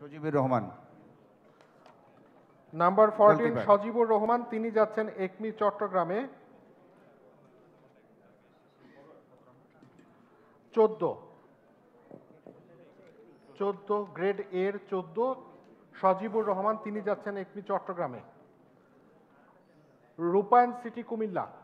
সজীবুর Rahman. Number 14 Goalkeeper। Sajibur Rahman, তিনি যাচ্ছেন একমি চট্টগ্রামে। 14 গ্রেড এর 14 সজীবুর রহমান, তিনি যাচ্ছেন একমি চট্টগ্রামে। রূপায়ণ সিটি কুমিল্লা।